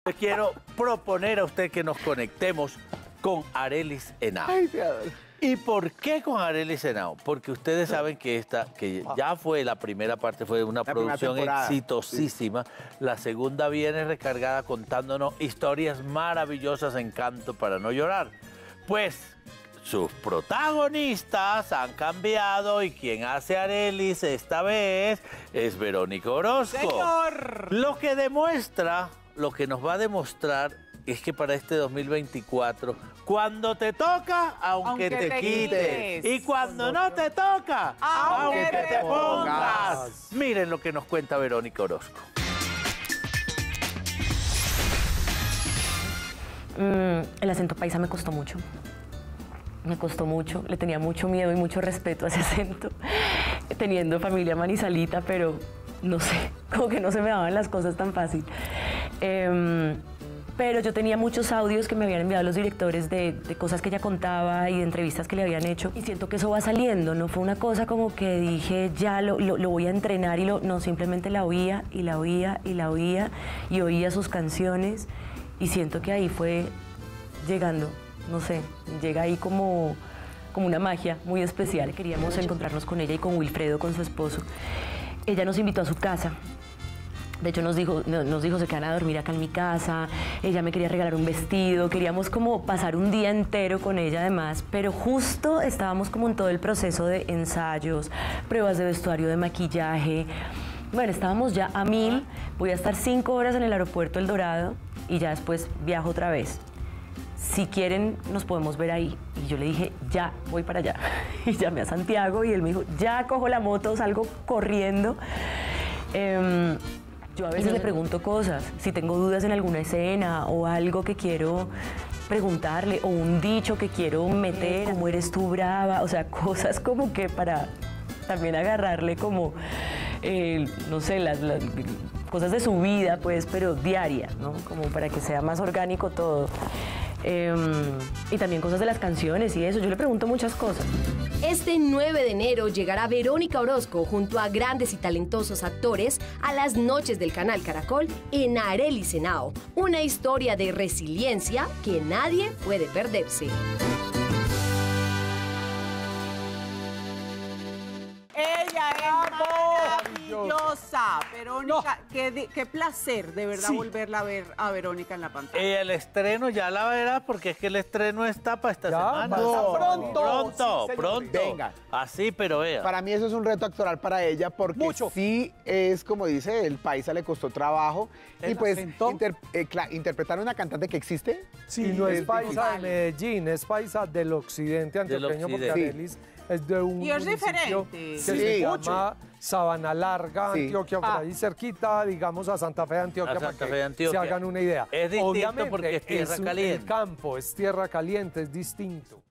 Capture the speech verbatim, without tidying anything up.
Le quiero proponer a usted que nos conectemos con Arelis Henao. Ay, Dios. ¿Y por qué con Arelis Henao? Porque ustedes saben que esta, que ya fue la primera parte, fue una la producción exitosísima. Sí. La segunda viene recargada contándonos historias maravillosas en Canto para no llorar. Pues sus protagonistas han cambiado y quien hace a Arelis esta vez es Verónica Orozco. ¡Señor! Lo que demuestra, lo que nos va a demostrar es que para este dos mil veinticuatro, cuando te toca, aunque, aunque te, te quites. quites. Y cuando no te toca, aunque, aunque te, te pongas. pongas. Miren lo que nos cuenta Verónica Orozco. Mm, el acento paisa me costó mucho. Me costó mucho, le tenía mucho miedo y mucho respeto a ese acento, teniendo familia manizalita, pero no sé, como que no se me daban las cosas tan fácil. Eh, pero yo tenía muchos audios que me habían enviado los directores de, de cosas que ella contaba y de entrevistas que le habían hecho, y siento que eso va saliendo, no fue una cosa como que dije, ya lo, lo, lo voy a entrenar, y lo, no, simplemente la oía y la oía y la oía y oía sus canciones, y siento que ahí fue llegando. No sé, llega ahí como, como una magia muy especial. Queríamos encontrarnos con ella y con Wilfredo, con su esposo. Ella nos invitó a su casa. De hecho, nos dijo, nos dijo, se quedan a dormir acá en mi casa. Ella me quería regalar un vestido. Queríamos como pasar un día entero con ella además. Pero justo estábamos como en todo el proceso de ensayos, pruebas de vestuario, de maquillaje. Bueno, estábamos ya a mil. Voy a estar cinco horas en el aeropuerto El Dorado y ya después viajo otra vez. Si quieren, nos podemos ver ahí. Y yo le dije, ya, voy para allá. Y llamé a Santiago y él me dijo, ya cojo la moto, salgo corriendo. Eh, yo a veces le pregunto cosas, si tengo dudas en alguna escena o algo que quiero preguntarle o un dicho que quiero meter, ¿cómo eres tú brava? O sea, cosas como que para también agarrarle como, eh, no sé, las, las cosas de su vida, pues, pero diaria, ¿no? Como para que sea más orgánico todo. Eh, y también cosas de las canciones y eso, yo le pregunto muchas cosas. Este nueve de enero llegará Verónica Orozco junto a grandes y talentosos actores a las noches del canal Caracol en Arelis Henao, una historia de resiliencia que nadie puede perderse. Ella es maravillosa, Verónica, no. qué, qué placer de verdad sí. volverla a ver a Verónica en la pantalla. Y el estreno ya la verás porque es que el estreno está para esta ya, semana. No, pronto, pronto, sí, pronto. Venga. Así, pero vea. Para mí eso es un reto actoral para ella porque Mucho. sí es, como dice, el paisa le costó trabajo. ¿El y pues inter, eh, interpretar a una cantante que existe. Sí, y no es, es paisa de Medellín, es paisa del occidente antioqueño, porque Arelis es de un y es diferente. que sí. se llama Sabana Larga, sí. Antioquia, por ah. ahí cerquita, digamos a Santa Fe de Antioquia, Santa para Fe que Antioquia. se hagan una idea. Es distinto Obviamente, porque es tierra es caliente. El campo es tierra caliente, es distinto.